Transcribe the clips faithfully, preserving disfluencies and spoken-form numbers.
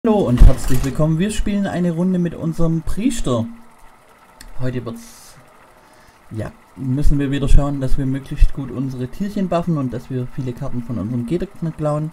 Hallo und herzlich willkommen. Wir spielen eine Runde mit unserem Priester. Heute wird's, ja, müssen wir wieder schauen, dass wir möglichst gut unsere Tierchen buffen und dass wir viele Karten von unserem Gegner klauen.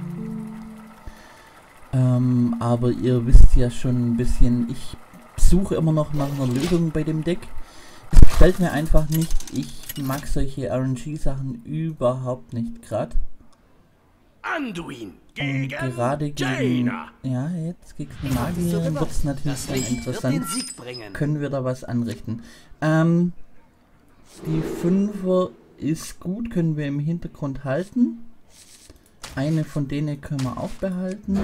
Ähm, aber ihr wisst ja schon ein bisschen, ich suche immer noch nach einer Lösung bei dem Deck. Es gefällt mir einfach nicht. Ich mag solche R N G-Sachen überhaupt nicht gerade. Anduin Und gegen gerade gegen, Jaina. ja, jetzt gegen die Magier wird es natürlich dann interessant. Können wir da was anrichten? Ähm, die Fünfer ist gut, können wir im Hintergrund halten. Eine von denen können wir auch behalten.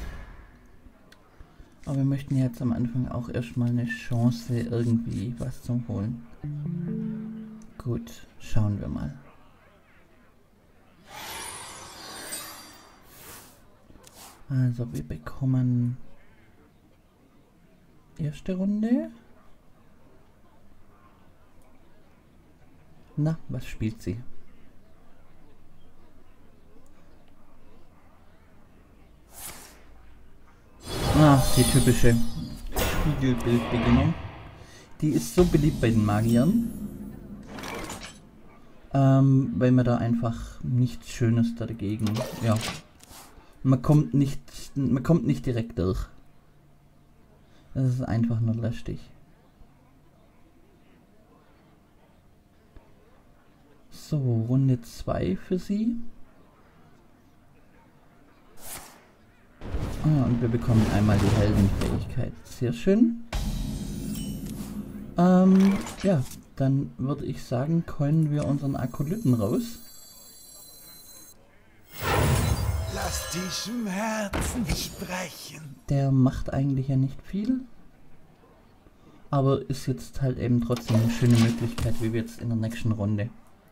Aber wir möchten jetzt am Anfang auch erstmal eine Chance, irgendwie was zu holen. Gut, schauen wir mal. Also wir bekommen erste Runde. Na, was spielt sie? Ah, die typische Spiegelbildbeginnung. Die ist so beliebt bei den Magiern. Ähm, weil man da einfach nichts Schönes dagegen, ja. Man kommt nicht, man kommt nicht direkt durch. Das ist einfach nur lästig. So, Runde zwei für sie. Ah, und wir bekommen einmal die Heldenfähigkeit. Sehr schön. Ähm, ja, dann würde ich sagen, coinen wir unseren Akolyten raus. Lass die Schmerzen sprechen. Der macht eigentlich ja nicht viel. Aber ist jetzt halt eben trotzdem eine schöne Möglichkeit, wie wir jetzt in der nächsten Runde.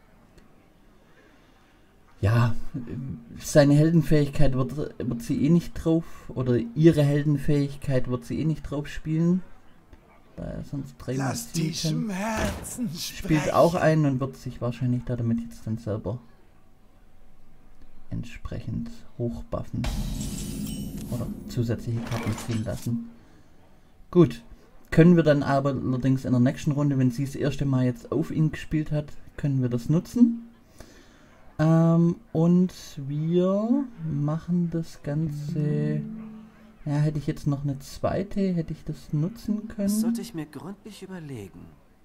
Ja, seine Heldenfähigkeit wird, wird sie eh nicht drauf, oder ihre Heldenfähigkeit wird sie eh nicht drauf spielen. Da er sonst drei Lass die Schmerzen spielt sprechen. auch ein und wird sich wahrscheinlich da damit jetzt dann selber entsprechend hochbuffen oder zusätzliche Karten ziehen lassen. Gut, können wir dann aber allerdings in der nächsten Runde, wenn sie das erste Mal jetzt auf ihn gespielt hat, können wir das nutzen. Ähm, und wir machen das Ganze, ja, hätte ich jetzt noch eine zweite, hätte ich das nutzen können. Das sollte ich mir gründlich überlegen.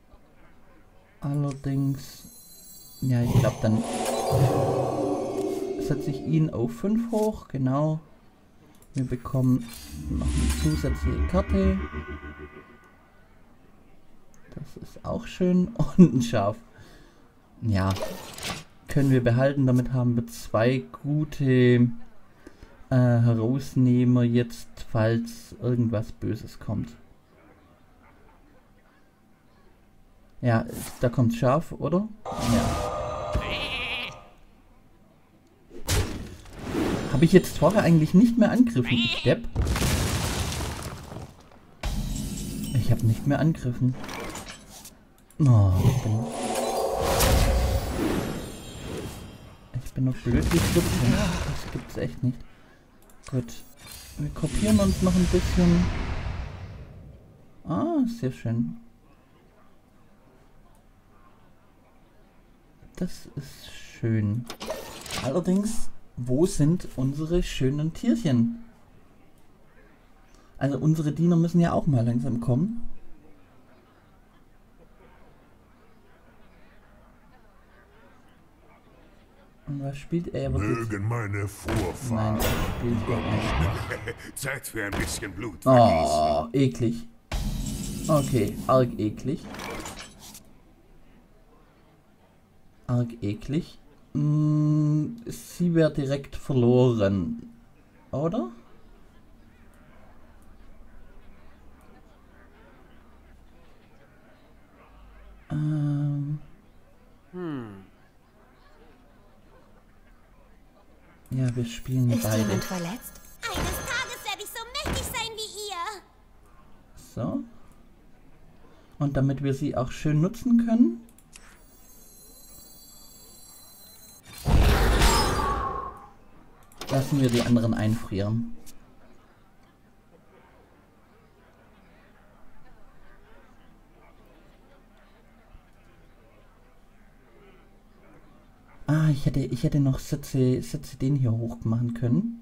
Allerdings, ja, ich glaube dann setze ich ihn auf fünf hoch, genau. Wir bekommen noch eine zusätzliche Karte. Das ist auch schön. Und ein Schaf. Ja, können wir behalten. Damit haben wir zwei gute äh, Herausnehmer jetzt, falls irgendwas Böses kommt. Ja, da kommt Schaf, oder? Ja. Habe ich jetzt vorher eigentlich nicht mehr angegriffen, ich Depp? Ich habe nicht mehr angegriffen. Oh, ich bin... Ich bin noch blöd wie Stutzen. Das gibt's echt nicht. Gut. Wir kopieren uns noch ein bisschen. Ah, sehr schön. Das ist schön. Allerdings... Wo sind unsere schönen Tierchen? Also unsere Diener müssen ja auch mal langsam kommen. Und was spielt er? Mögen meine Vorfahren. Nein, er spielt er Zeit für ein bisschen Blut. Oh, eklig. Okay, arg eklig. Arg eklig. Sie wäre direkt verloren, oder? Ähm. Hm. Ja, wir spielen Ist beide. jemand verletzt? Eines Tages werde ich so mächtig sein wie ihr. So. Und damit wir sie auch schön nutzen können. Lassen wir die anderen einfrieren. Ah, ich hätte, ich hätte noch Sätze, Sätze den hier hoch machen können.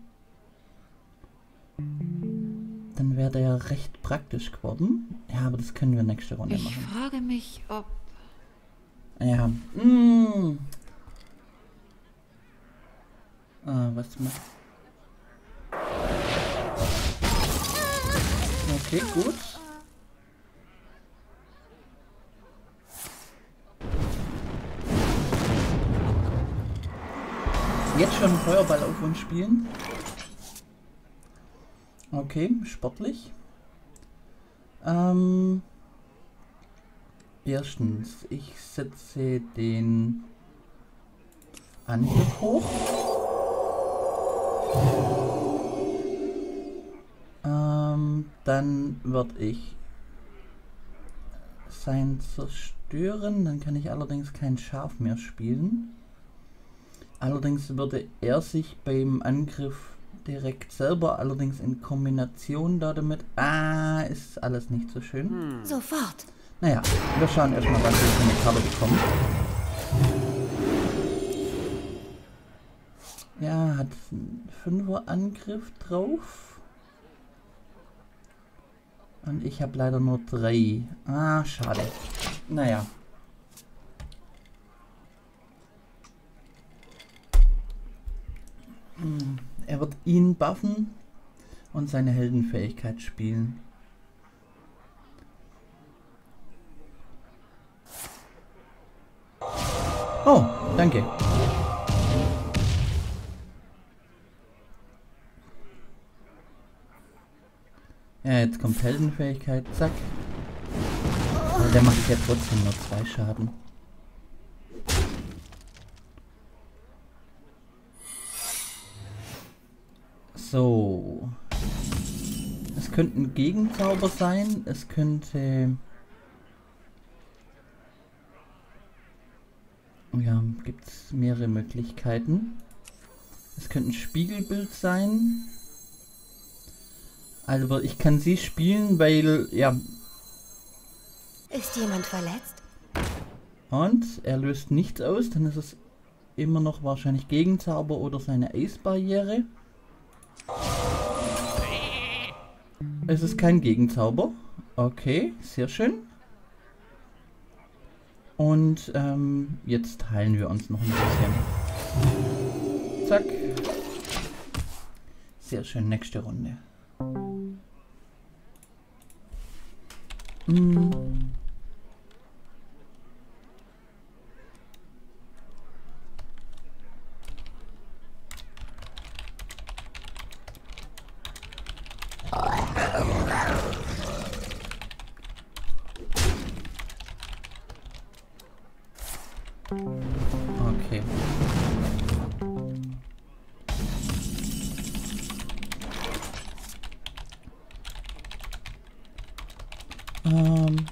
Dann wäre der ja recht praktisch geworden. Ja, aber das können wir nächste Runde Ich machen. frage mich, ob... Ja. Mm. Ah, was macht... Okay, gut. Jetzt schon Feuerball auf uns spielen. Okay, sportlich. Ähm, erstens, ich setze den Angriff hoch. Ähm, dann werde ich sein zerstören. Dann kann ich allerdings kein Schaf mehr spielen. Allerdings würde er sich beim Angriff direkt selber, allerdings in Kombination da damit. Ah, ist alles nicht so schön. Hm. Sofort. Naja, wir schauen erstmal, was wir für eine Karte bekommen. Ja, hat einen Fünfer Angriff drauf. Und ich habe leider nur drei. Ah, schade. Naja. Hm, er wird ihn buffen und seine Heldenfähigkeit spielen. Oh, danke. Ja, jetzt kommt Heldenfähigkeit, zack. Aber der macht ja trotzdem nur zwei Schaden. So. Es könnte ein Gegenzauber sein, es könnte... Ja, gibt es mehrere Möglichkeiten. Es könnte ein Spiegelbild sein. Also ich kann sie spielen, weil, ja... Ist jemand verletzt? Und er löst nichts aus, dann ist es immer noch wahrscheinlich Gegenzauber oder seine Eisbarriere. Es ist kein Gegenzauber. Okay, sehr schön. Und ähm, jetzt heilen wir uns noch ein bisschen. Zack. Sehr schön, nächste Runde. Hm. Okay. Ähm.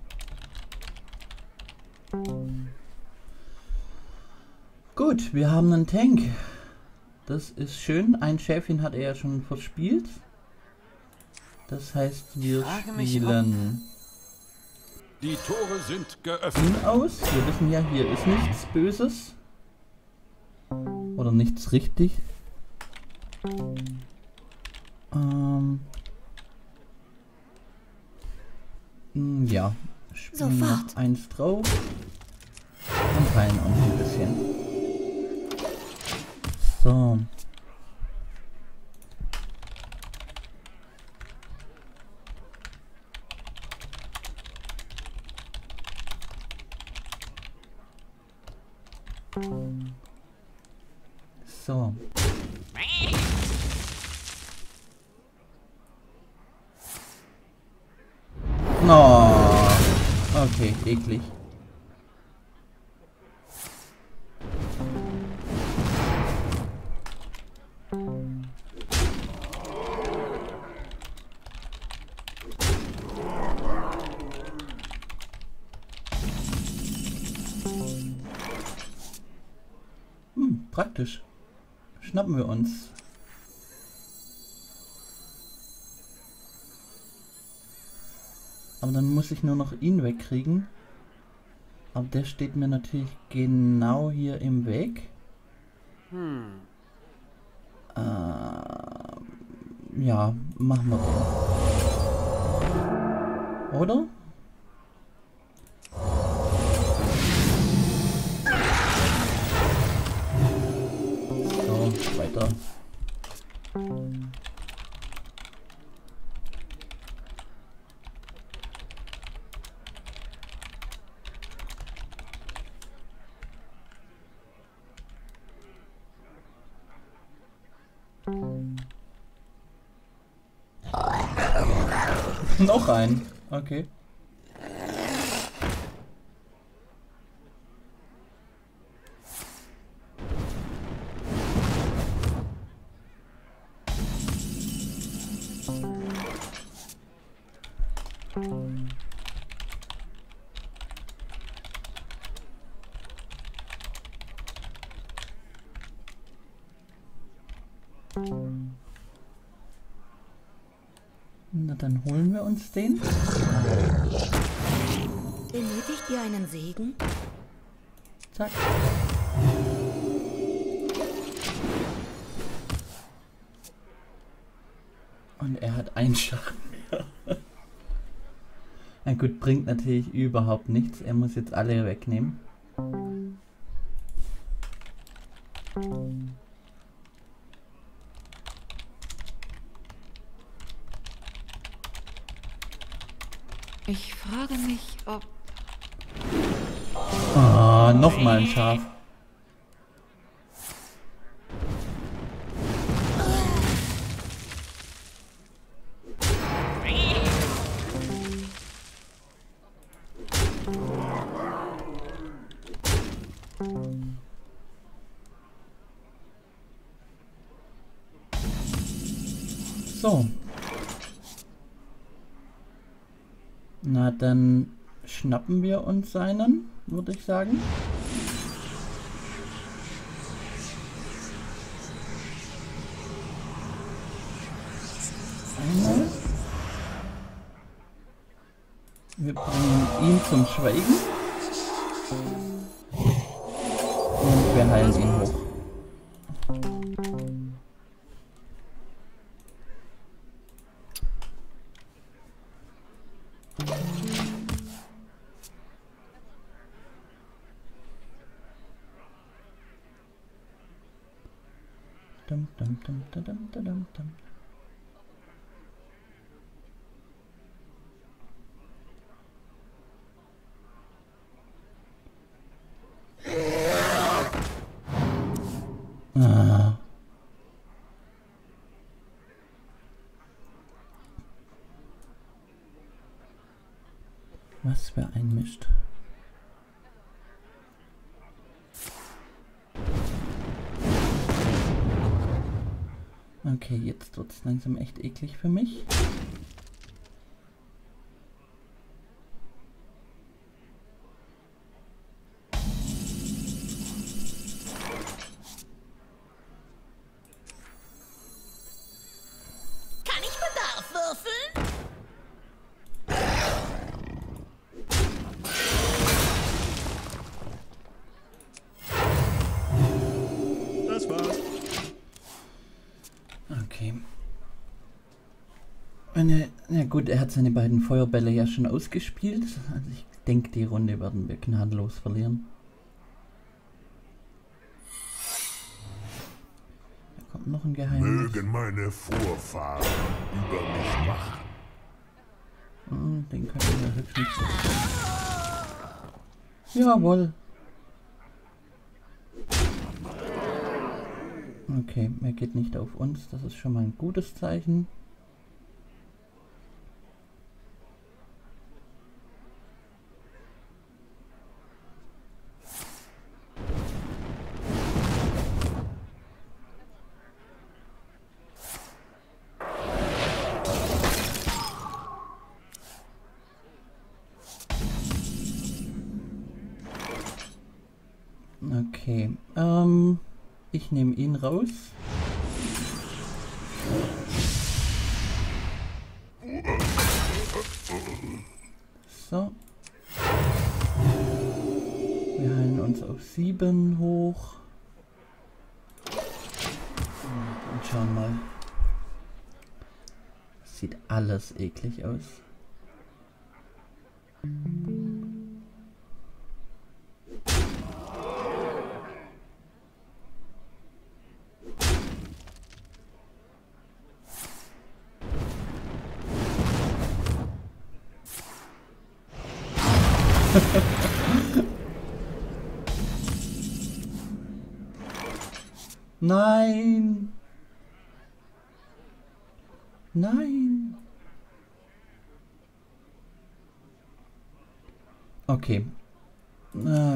Gut, wir haben einen Tank. Das ist schön. Ein Schäfchen hat er ja schon verspielt. Das heißt, wir spielen Die Tore sind geöffnet. ihn aus. Wir wissen ja, hier ist nichts Böses. Oder nichts richtig. Ähm. Ja. Spielen Sofort. noch eins drauf. Und heilen uns ein bisschen. So. So. Oh. Okay, eklig. Hm, praktisch. Schnappen wir uns. Aber dann muss ich nur noch ihn wegkriegen. Aber der steht mir natürlich genau hier im Weg. Hm. Äh, ja, machen wir den. Oder? So, weiter. Noch ein. Okay. Na, dann holen wir uns den. Benötigt ihr einen Segen? Zack. Und er hat einen Schaden mehr. Na gut, bringt natürlich überhaupt nichts. Er muss jetzt alle wegnehmen. Ich frage mich, ob... Ah, nochmal ein Schaf. So. Na, dann schnappen wir uns seinen, würde ich sagen. Einmal. Wir bringen ihn zum Schweigen. Und wir heilen ihn hoch. Dum, dum, dum, dum, dum, dum, dum. Ah. Was für ein Mist. Okay, jetzt wird es langsam echt eklig für mich. Kann ich Bedarf würfeln? Das war's. Okay. Meine, na gut, er hat seine beiden Feuerbälle ja schon ausgespielt. Also ich denke, die Runde werden wir gnadenlos verlieren. Da kommt noch ein Geheimnis. Mögen meine Vorfahren über mich wachen. Hm, den können wir höchstens... Jawohl. Okay, er geht nicht auf uns. Das ist schon mal ein gutes Zeichen. Okay, ähm, ich nehme ihn raus. So. Wir heilen uns auf sieben hoch. und schauen mal. Sieht alles eklig aus. Nein! Nein! Okay. Äh.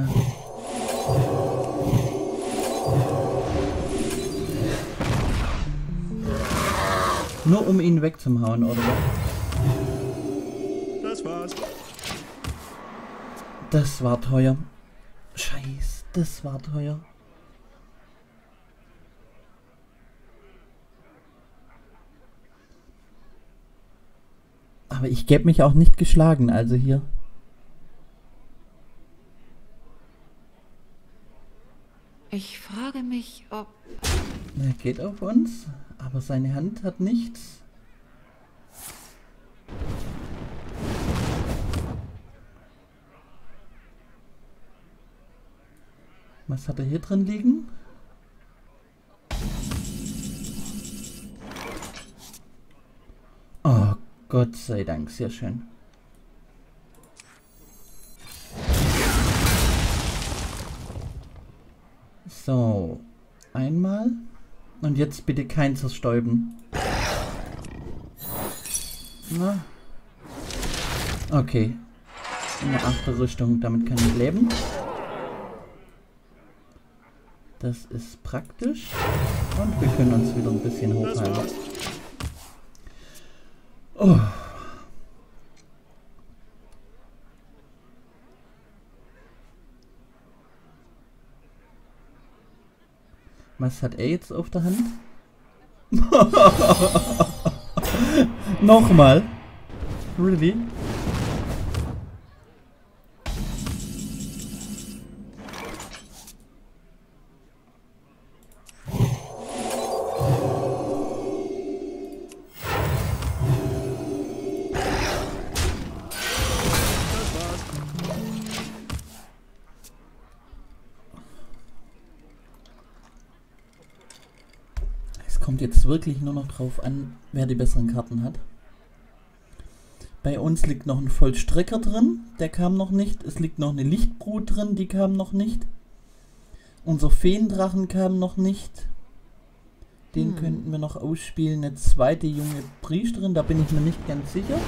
Nur um ihn wegzuhauen, oder was? Das war's. Das war teuer. Scheiß, das war teuer. Aber ich gebe mich auch nicht geschlagen, also hier. Ich frage mich, ob... Er geht auf uns, aber seine Hand hat nichts. Was hat er hier drin liegen? Oh, Gott sei Dank, sehr schön. So, einmal. Und jetzt bitte kein Zerstäuben. Na. Okay. Eine achte Rüstung, damit kann ich leben. Das ist praktisch. Und wir können uns wieder ein bisschen hochhalten. Oh. Was hat er jetzt auf der Hand? Nochmal? Really? Kommt jetzt wirklich nur noch drauf an, wer die besseren Karten hat. Bei uns liegt noch ein Vollstrecker drin, der kam noch nicht. Es liegt noch eine Lichtbrut drin, die kam noch nicht. Unser Feendrachen kam noch nicht. Den hm. könnten wir noch ausspielen. Eine zweite junge Priesterin, da bin ich mir nicht ganz sicher.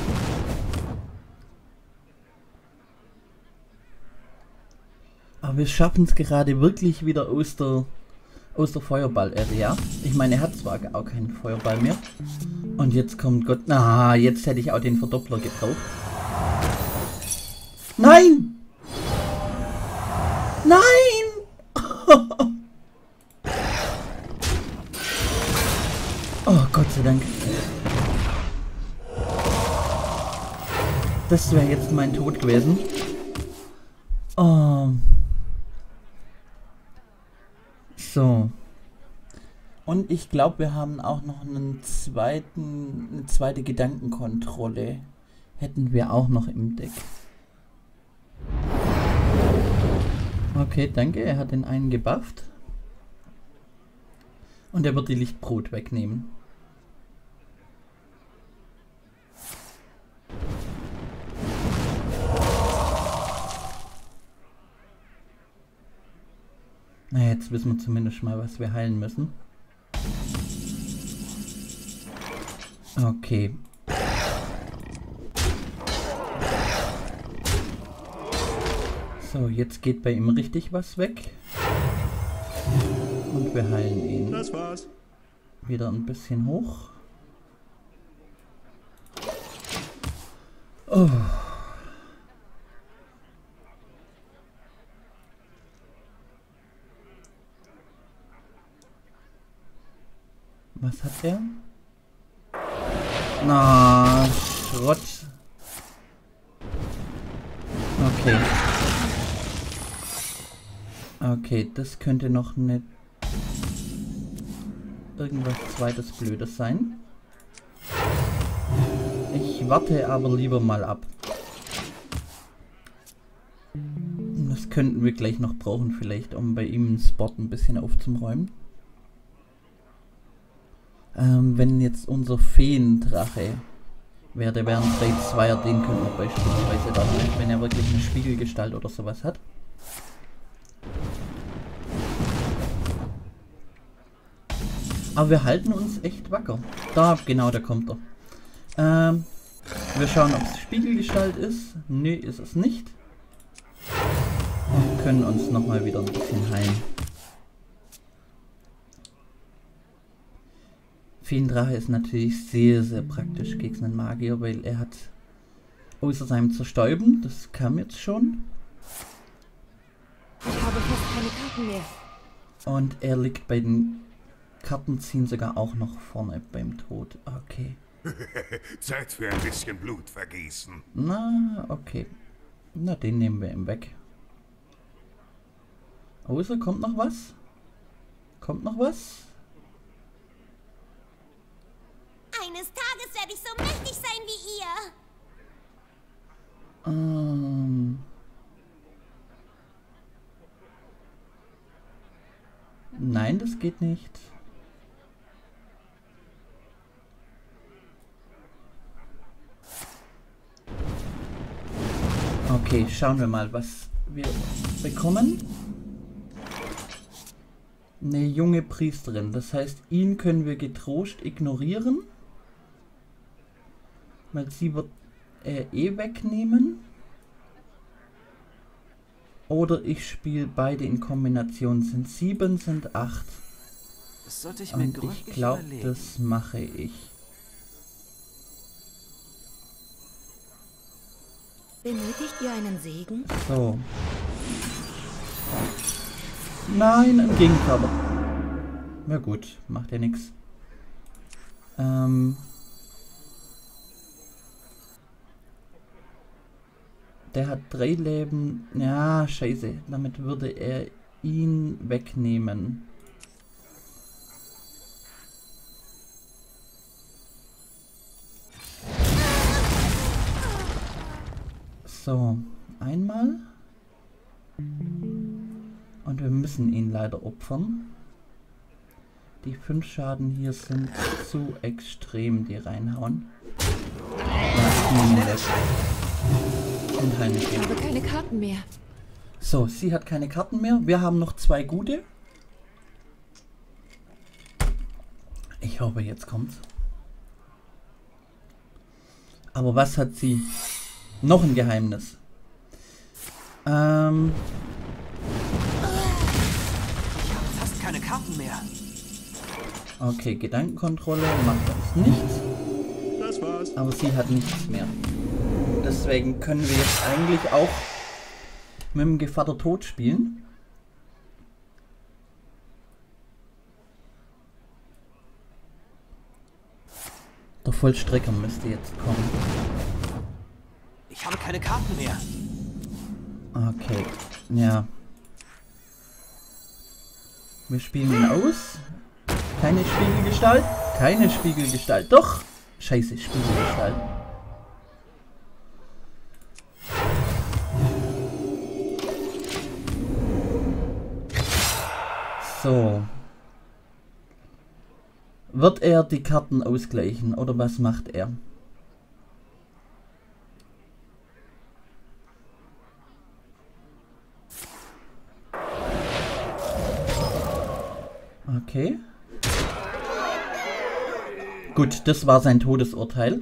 Aber wir schaffen es gerade wirklich wieder aus der... aus der Feuerball-Area. Ich meine, er hat zwar auch keinen Feuerball mehr. Und jetzt kommt Gott... Na, ah, jetzt hätte ich auch den Verdoppler gebraucht. Nein! Nein! Oh, Gott sei Dank. Das wäre jetzt mein Tod gewesen. Oh... So. Und ich glaube, wir haben auch noch einen zweiten, eine zweite Gedankenkontrolle. Hätten wir auch noch im Deck. Okay, danke. Er hat den einen gebufft. Und er wird die Lichtbrut wegnehmen. Na, jetzt wissen wir zumindest mal, was wir heilen müssen. Okay. So, jetzt geht bei ihm richtig was weg. Und wir heilen ihn. Das war's. Wieder ein bisschen hoch. Oh. Was hat er? Na, Schrott. Okay. Okay, das könnte noch eine... irgendwas zweites Blödes sein. Ich warte aber lieber mal ab. Das könnten wir gleich noch brauchen vielleicht, um bei ihm einen Spot ein bisschen aufzuräumen. Ähm, wenn jetzt unser Feendrache wäre, der wäre ein drei zweier, den könnten wir beispielsweise dann nicht, wenn er wirklich eine Spiegelgestalt oder sowas hat. Aber wir halten uns echt wacker. Da, genau, da kommt er. Ähm, wir schauen, ob es Spiegelgestalt ist. Nö, ist es nicht. Und können uns nochmal wieder ein bisschen heilen. Feendrache ist natürlich sehr, sehr praktisch gegen einen Magier, weil er hat außer seinem Zerstäuben, das kam jetzt schon. Ich habe fast keine Karten mehr. Und er liegt bei den Kartenziehen sogar auch noch vorne beim Tod. Okay. Zeit für ein bisschen Blut vergießen. Na, okay. Na, den nehmen wir ihm weg. Außer, kommt noch was? Kommt noch was? Eines Tages werde ich so mächtig sein wie ihr. Ähm. Nein, das geht nicht. Okay, schauen wir mal, was wir bekommen. Eine junge Priesterin, das heißt, ihn können wir getrost ignorieren. Weil sie wird äh, eh wegnehmen. Oder ich spiele beide in Kombination. Sind sieben, sind acht. Das sollte ich mir Und gründlich ich glaube, überlegen. das mache ich. Benötigt ihr einen Segen? So. Nein, ein Gegenkörper. Na gut, macht ja nichts. Ähm. Der hat drei Leben. Ja, scheiße. Damit würde er ihn wegnehmen. So, einmal. Und wir müssen ihn leider opfern. Die fünf Schaden hier sind zu extrem, die reinhauen. Ja, ich nehme ihn weg. Und heilen Ich habe keine Karten mehr. So, sie hat keine Karten mehr. Wir haben noch zwei gute. Ich hoffe, jetzt kommt's. Aber was hat sie? Noch ein Geheimnis. Ähm. Ich habe fast keine Karten mehr. Okay, Gedankenkontrolle macht uns nichts. Das war's. Aber sie hat nichts mehr. Deswegen können wir jetzt eigentlich auch mit dem Gevatter Tod spielen. Der Vollstrecker müsste jetzt kommen. Ich habe keine Karten mehr. Okay, ja. Wir spielen ihn aus. Keine Spiegelgestalt. Keine Spiegelgestalt. Doch! Scheiße, Spiegelgestalt. So. Wird er die Karten ausgleichen oder was macht er? Okay. Gut, das war sein Todesurteil.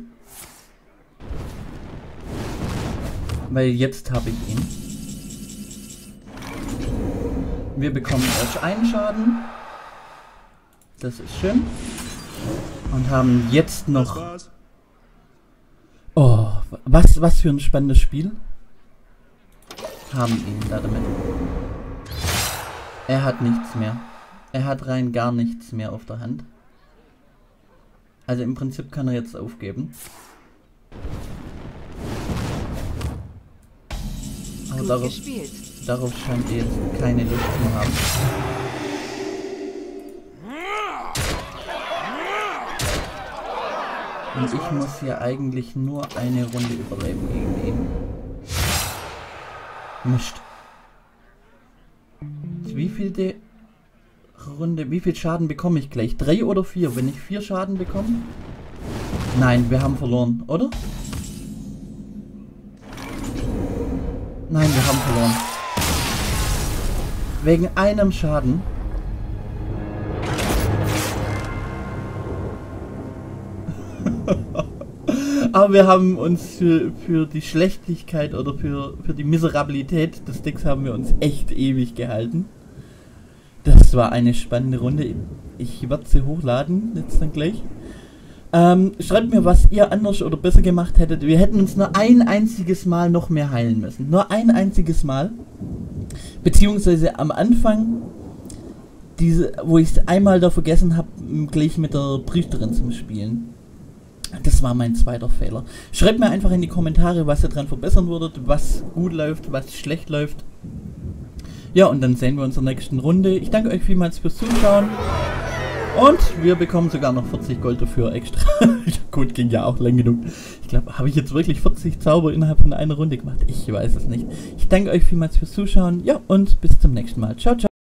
Weil jetzt habe ich ihn. Wir bekommen erst einen Schaden. Das ist schön. Und haben jetzt Das noch... war's. Oh, was, was für ein spannendes Spiel. Haben ihn da damit. Er hat nichts mehr. Er hat rein gar nichts mehr auf der Hand. Also im Prinzip kann er jetzt aufgeben. Aber Gut darauf, gespielt. darauf scheint er jetzt keine Lust zu haben. Und ich muss hier eigentlich nur eine Runde überleben gegen ihn. Mist. Wie viel de Runde, wie viel Schaden bekomme ich gleich? Drei oder vier? Wenn ich vier Schaden bekomme? Nein, wir haben verloren, oder? Nein, wir haben verloren. Wegen einem Schaden. Aber wir haben uns für, für die Schlechtigkeit oder für, für die Miserabilität des Decks haben wir uns echt ewig gehalten. Das war eine spannende Runde. Ich werde sie hochladen, jetzt dann gleich. Ähm, schreibt mir, was ihr anders oder besser gemacht hättet. Wir hätten uns nur ein einziges Mal noch mehr heilen müssen. Nur ein einziges Mal. Beziehungsweise am Anfang, diese, wo ich es einmal da vergessen habe, gleich mit der Priesterin zum Spielen. Das war mein zweiter Fehler. Schreibt mir einfach in die Kommentare, was ihr dran verbessern würdet, was gut läuft, was schlecht läuft. Ja, und dann sehen wir uns in der nächsten Runde. Ich danke euch vielmals fürs Zuschauen. Und wir bekommen sogar noch vierzig Gold dafür extra. Gut, ging ja auch lang genug. Ich glaube, habe ich jetzt wirklich vierzig Zauber innerhalb von einer Runde gemacht? Ich weiß es nicht. Ich danke euch vielmals fürs Zuschauen. Ja, und bis zum nächsten Mal. Ciao, ciao.